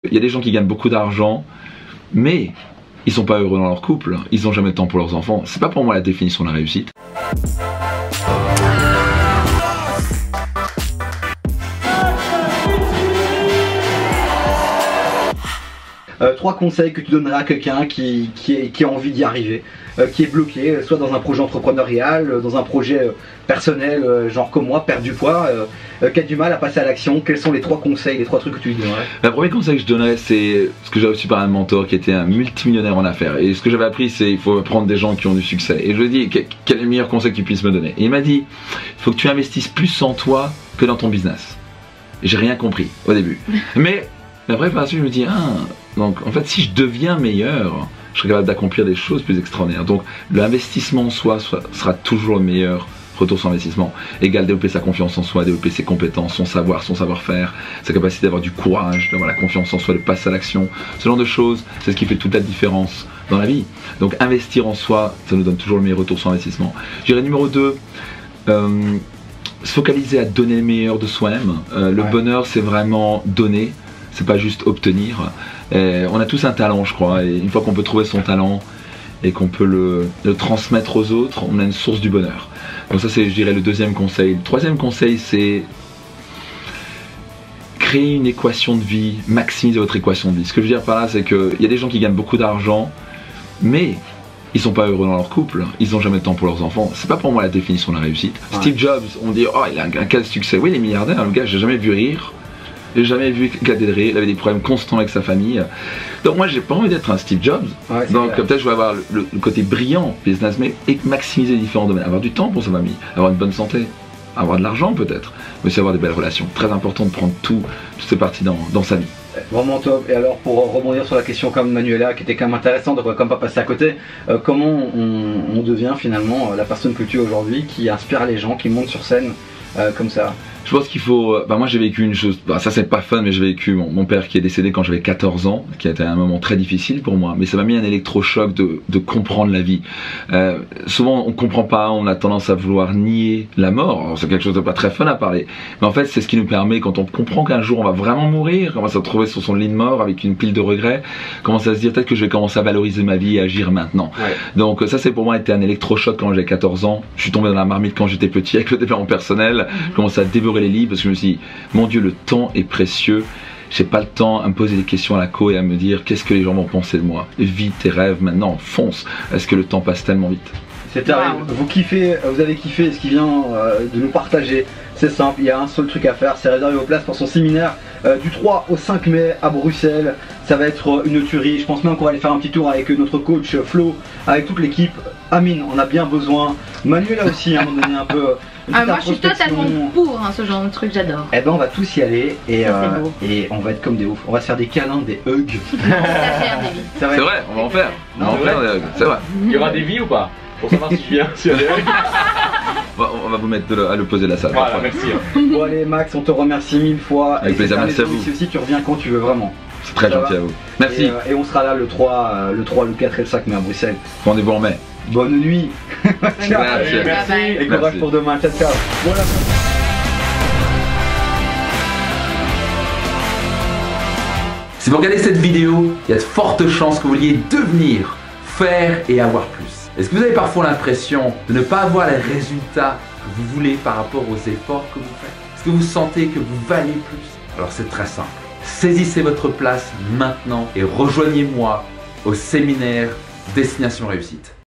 Il y a des gens qui gagnent beaucoup d'argent, mais ils sont pas heureux dans leur couple, ils n'ont jamais de temps pour leurs enfants. C'est pas pour moi la définition de la réussite. Trois conseils que tu donnerais à quelqu'un qui a envie d'y arriver, qui est bloqué, soit dans un projet entrepreneurial, dans un projet personnel, genre comme moi, perdre du poids, qui a du mal à passer à l'action. Quels sont les trois conseils, les trois trucs que tu lui donnerais? Le premier conseil que je donnerais, c'est ce que j'ai reçu par un mentor qui était un multimillionnaire en affaires. Et ce que j'avais appris, c'est il faut prendre des gens qui ont du succès. Et je lui ai dit, quel est le meilleur conseil qu'il puisse me donner? Et il m'a dit, il faut que tu investisses plus en toi que dans ton business. Et j'ai rien compris au début. Mais après, par la suite, je me dis, donc en fait, si je deviens meilleur, je serai capable d'accomplir des choses plus extraordinaires. Donc l'investissement en soi sera toujours le meilleur retour sur investissement. Égal développer sa confiance en soi, développer ses compétences, son savoir, son savoir-faire, sa capacité d'avoir du courage, d'avoir la confiance en soi, de passer à l'action. Ce genre de choses, c'est ce qui fait toute la différence dans la vie. Donc investir en soi, ça nous donne toujours le meilleur retour sur investissement. Je dirais numéro 2, se focaliser à donner le meilleur de soi-même. Le bonheur, c'est vraiment donner. C'est pas juste obtenir. On a tous un talent, je crois, et une fois qu'on peut trouver son talent et qu'on peut le transmettre aux autres, on a une source du bonheur. Donc ça, c'est, je dirais, le deuxième conseil. Le troisième conseil, c'est créer une équation de vie, maximiser votre équation de vie. Ce que je veux dire par là, c'est qu'il y a des gens qui gagnent beaucoup d'argent, mais ils sont pas heureux dans leur couple, ils n'ont jamais de temps pour leurs enfants. C'est pas pour moi la définition de la réussite. Steve Jobs, on dit, oh, il a un cas de succès. Oui, il est milliardaire, le gars, j'ai jamais vu rire. J'ai jamais vu éclater de rire, il avait des problèmes constants avec sa famille. Donc moi j'ai pas envie d'être un Steve Jobs. Donc peut-être je vais avoir le côté brillant business, mais et maximiser les différents domaines. Avoir du temps pour sa famille, avoir une bonne santé, avoir de l'argent peut-être, mais aussi avoir des belles relations. Très important de prendre toutes ces parties dans sa vie. Vraiment top. Et alors pour rebondir sur la question comme Manuela qui était quand même intéressante, on ne va quand même pas passer à côté, comment on devient finalement la personne que tu es aujourd'hui, qui inspire les gens, qui monte sur scène comme ça? Je pense qu'il faut... moi j'ai vécu une chose, ça c'est pas fun, mais j'ai vécu mon père qui est décédé quand j'avais 14 ans, qui a été un moment très difficile pour moi, mais ça m'a mis un électrochoc de comprendre la vie. Souvent on comprend pas, on a tendance à vouloir nier la mort, c'est quelque chose de pas très fun à parler, mais en fait c'est ce qui nous permet, quand on comprend qu'un jour on va vraiment mourir, on va se retrouver sur son lit de mort avec une pile de regrets, commencer à se dire peut-être que je vais commencer à valoriser ma vie et agir maintenant. Donc ça c'est pour moi été un électrochoc quand j'avais 14 ans, je suis tombé dans la marmite quand j'étais petit avec le développement personnel, je commençais à dévorer les livres parce que je me suis dit, mon Dieu, le temps est précieux, j'ai pas le temps à me poser des questions à la co et à me dire qu'est-ce que les gens vont penser de moi. Vis tes rêves maintenant, fonce, est-ce que le temps passe tellement vite? C'est terrible. Vous kiffez, vous avez kiffé ce qui vient de nous partager. C'est simple, il y a un seul truc à faire, c'est réserver vos places pour son séminaire du 3 au 5 mai à Bruxelles. Ça va être une tuerie. Je pense même qu'on va aller faire un petit tour avec notre coach Flo, avec toute l'équipe. Amine, on a bien besoin. Manuela aussi, à un moment donné, un peu. Moi je suis totalement pour ce genre de truc, j'adore. Eh ben on va tous y aller et on va être comme des oufs. On va se faire des câlins, des hugs. C'est vrai, on va en faire. On va en faire des hugs, c'est vrai. Il y aura des vies ou pas? Pour savoir si je viens sur les hugs. On va vous mettre à l'opposé de la salle. Voilà, merci. Bon allez Max, on te remercie 1000 fois. Avec plaisir, merci à vous. Aussi, tu reviens quand tu veux vraiment. C'est très gentil à vous. Merci. Et on sera là le 3, le 4 et le 5 mai à Bruxelles. Rendez-vous en mai. Bonne nuit. Merci. Et courage pour demain. Ciao, ciao. Voilà. Si vous regardez cette vidéo, il y a de fortes chances que vous vouliez devenir, faire et avoir plus. Est-ce que vous avez parfois l'impression de ne pas avoir les résultats que vous voulez par rapport aux efforts que vous faites? Est-ce que vous sentez que vous valez plus? Alors c'est très simple. Saisissez votre place maintenant et rejoignez-moi au séminaire Destination Réussite.